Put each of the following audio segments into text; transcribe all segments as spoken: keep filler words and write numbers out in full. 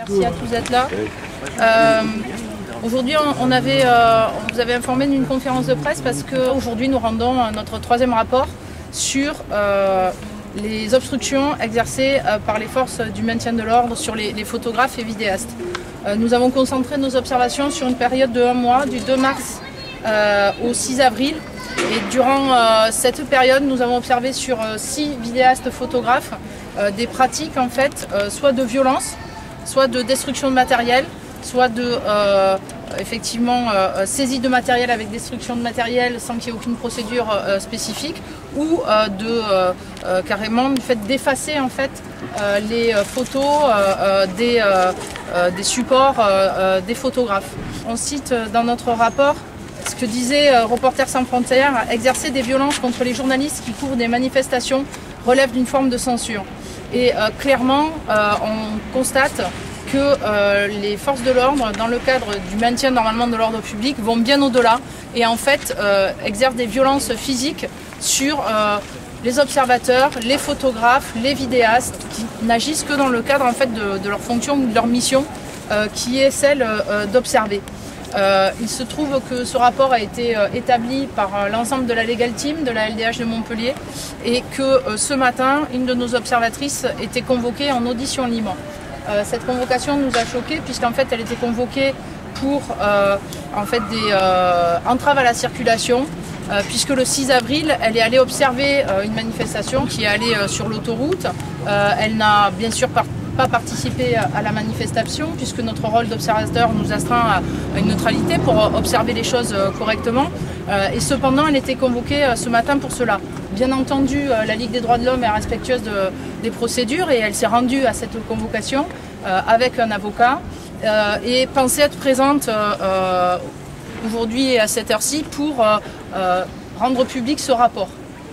merci à tous d'être là. Euh, Aujourd'hui, on, avait, euh, on vous avait informé d'une conférence de presse parce qu'aujourd'hui, nous rendons notre troisième rapport sur euh, les obstructions exercées euh, par les forces du maintien de l'ordre sur les, les photographes et vidéastes. Euh, nous avons concentré nos observations sur une période de un mois, du deux mars euh, au six avril. Et durant euh, cette période, nous avons observé sur euh, six vidéastes photographes euh, des pratiques en fait, euh, soit de violence, soit de destruction de matériel, soit de euh, effectivement euh, saisie de matériel avec destruction de matériel sans qu'il y ait aucune procédure euh, spécifique, ou euh, de euh, euh, carrément du fait d'effacer en fait euh, les photos euh, des, euh, euh, des supports euh, euh, des photographes. On cite dans notre rapport ce que disait euh, Reporters sans frontières: exercer des violences contre les journalistes qui couvrent des manifestations relève d'une forme de censure. Et euh, clairement, euh, on constate que euh, les forces de l'ordre, dans le cadre du maintien normalement de l'ordre public, vont bien au-delà et en fait euh, exercent des violences physiques sur euh, les observateurs, les photographes, les vidéastes, qui n'agissent que dans le cadre en fait, de, de leur fonction ou de leur mission, euh, qui est celle euh, d'observer. Euh, il se trouve que ce rapport a été euh, établi par euh, l'ensemble de la Legal Team de la L D H de Montpellier et que euh, ce matin, une de nos observatrices était convoquée en audition libre. Euh, cette convocation nous a choqués puisqu'en fait elle était convoquée pour euh, en fait des euh, entraves à la circulation, euh, puisque le six avril elle est allée observer euh, une manifestation qui est allée euh, sur l'autoroute. Euh, elle n'a bien sûr pas pas participé à la manifestation puisque notre rôle d'observateur nous astreint à une neutralité pour observer les choses correctement, euh, et cependant elle était convoquée ce matin pour cela. Bien entendu, la Ligue des droits de l'homme est respectueuse de, des procédures et elle s'est rendue à cette convocation euh, avec un avocat euh, et pensait être présente euh, aujourd'hui et à cette heure-ci pour euh, euh, rendre public ce rapport.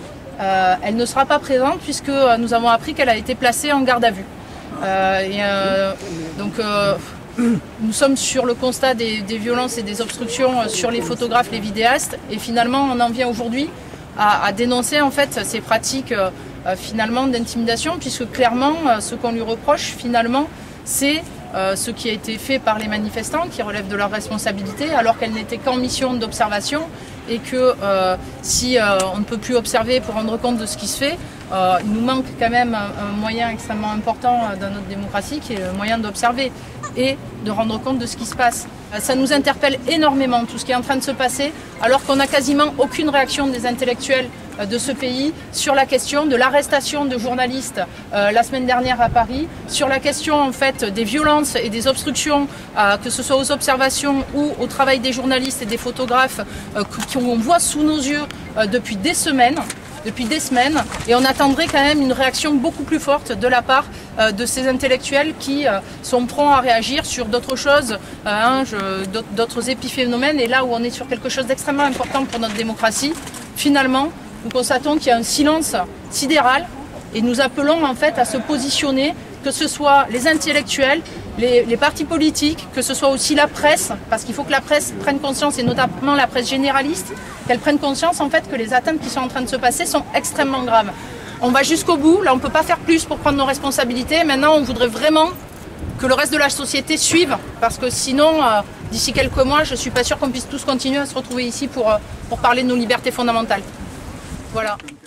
Euh, elle ne sera pas présente puisque nous avons appris qu'elle a été placée en garde à vue. Euh, et, euh, donc euh, nous sommes sur le constat des, des violences et des obstructions sur les photographes, les vidéastes, et finalement on en vient aujourd'hui à, à dénoncer en fait ces pratiques euh, finalement d'intimidation, puisque clairement euh, ce qu'on lui reproche finalement c'est euh, ce qui a été fait par les manifestants qui relève de leur responsabilité alors qu'elle n'était qu'en mission d'observation et que euh, si euh, on ne peut plus observer pour rendre compte de ce qui se fait, euh, il nous manque quand même un, un moyen extrêmement important dans notre démocratie qui est le moyen d'observer et de rendre compte de ce qui se passe. Ça nous interpelle énormément tout ce qui est en train de se passer alors qu'on n'a quasiment aucune réaction des intellectuels de ce pays sur la question de l'arrestation de journalistes euh, la semaine dernière à Paris, sur la question en fait des violences et des obstructions, euh, que ce soit aux observations ou au travail des journalistes et des photographes euh, qu'on voit sous nos yeux euh, depuis des semaines. depuis des semaines, et on attendrait quand même une réaction beaucoup plus forte de la part euh, de ces intellectuels qui euh, sont prompts à réagir sur d'autres choses, euh, hein, d'autres épiphénomènes, et là où on est sur quelque chose d'extrêmement important pour notre démocratie, finalement, nous constatons qu'il y a un silence sidéral, et nous appelons en fait à se positionner, que ce soit les intellectuels, les, les partis politiques, que ce soit aussi la presse, parce qu'il faut que la presse prenne conscience, et notamment la presse généraliste, qu'elle prenne conscience en fait que les atteintes qui sont en train de se passer sont extrêmement graves. On va jusqu'au bout, là on ne peut pas faire plus pour prendre nos responsabilités, maintenant on voudrait vraiment que le reste de la société suive, parce que sinon, euh, d'ici quelques mois, je ne suis pas sûre qu'on puisse tous continuer à se retrouver ici pour, euh, pour parler de nos libertés fondamentales. Voilà.